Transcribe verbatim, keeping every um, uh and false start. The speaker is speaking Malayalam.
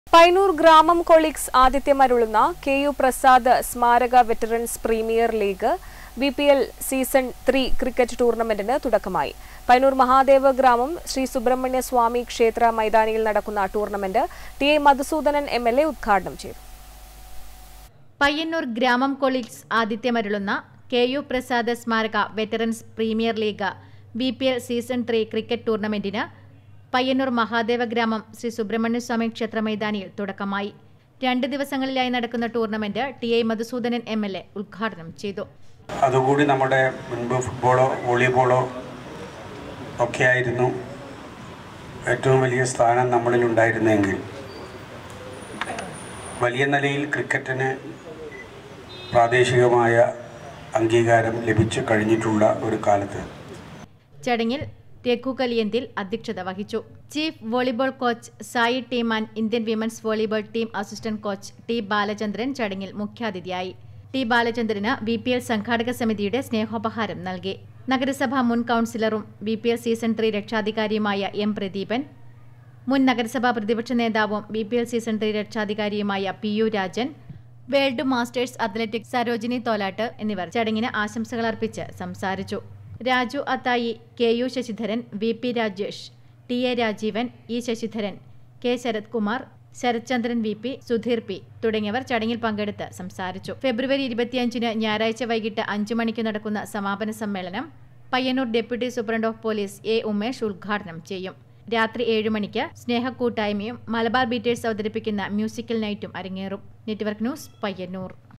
പയ്യന്നൂർ ഗ്രാമം കൊളീഗ്സ് ആതിഥ്യമരുളുന്ന കെ യു പ്രസാദ് സ്മാരക veterans premier league B P L season three cricket ടൂർണമെന്റിന് തുടക്കമായി. പയ്യന്നൂർ മഹാദേവ ഗ്രാമം ശ്രീ സുബ്രഹ്മണ്യ സ്വാമി ക്ഷേത്ര മൈതാനിയിൽ നടക്കുന്ന tournament T A Madhusoodanan M L A ഉദ്ഘാടനം ചെയ്തു. പയ്യന്നൂർ ഗ്രാമം കൊളീഗ്സ് ആതിഥ്യമരുളുന്ന കെ യു പ്രസാദ് സ്മാരക veterans premier league B P L season three cricket ടൂർണമെന്റിന് പയ്യന്നൂർ മഹാദേവ ഗ്രാമം ശ്രീ സുബ്രഹ്മണ്യ സ്വാമി ക്ഷേത്ര മൈതാനിയിൽ തുടക്കമായി. രണ്ട് ദിവസങ്ങളിലായി നടക്കുന്ന tournament T A Madhusoodanan M L A ഉദ്ഘാടനം ചെയ്തു. അതുകൂടി നമ്മുടെ മുൻപ് ഫുട്ബോളോ വോളിബോളോ ഒക്കെയായിരുന്നു ഏറ്റവും വലിയ സ്ഥാനം നമ്മളിൽ ഉണ്ടായിരുന്നെങ്കിൽ വലിയ നിലയിൽ ക്രിക്കറ്റിന് പ്രാദേശികമായ അംഗീകാരം ലഭിച്ചു കഴിഞ്ഞിട്ടുള്ള ഒരു കാലത്ത് ചടങ്ങിൽ രഘു കലിയന്തിൽ അധ്യക്ഷത വഹിച്ചു. Chief volleyball coach Sai Teeman, Indian women's volleyball team assistant coach T Balachandran ചടങ്ങിൽ മുഖ്യാതിഥിയായി. ടി ബാലചന്ദ്രന് ബി പി എൽ സംഘാടക സമിതിയുടെ സ്നേഹോപഹാരം നൽകി. നഗരസഭാ മുൻ കൌൺസിലറും B P L season three രക്ഷാധികാരിയുമായ എം പ്രദീപൻ, മുൻ നഗരസഭാ പ്രതിപക്ഷ നേതാവും B P L season three രക്ഷാധികാരിയുമായ P U Rajan, world masters athletics Sarojini Tholattu എന്നിവർ ചടങ്ങിന് ആശംസകൾ അർപ്പിച്ച് സംസാരിച്ചു. Raju Athayi, K U Sasidharan, V P Rajesh, T A Rajeevan, E Sasidharan, K Sarath Kumar, Sarathchandran V P, Sudheer P തുടങ്ങിയവർ ചടങ്ങിൽ പങ്കെടുത്ത് സംസാരിച്ചു. ഫെബ്രുവരി ഇരുപത്തിയഞ്ചിന് ഞായറാഴ്ച വൈകിട്ട് അഞ്ചു മണിക്ക് നടക്കുന്ന സമാപന സമ്മേളനം Payyanur deputy superintendent of police A Umesh ഉദ്ഘാടനം ചെയ്യും. രാത്രി ഏഴു മണിക്ക് സ്നേഹക്കൂട്ടായ്മയും മലബാർ ബീറ്റേഴ്സ് അവതരിപ്പിക്കുന്ന മ്യൂസിക്കൽ നൈറ്റും അരങ്ങേറും. Network news, Payyanur.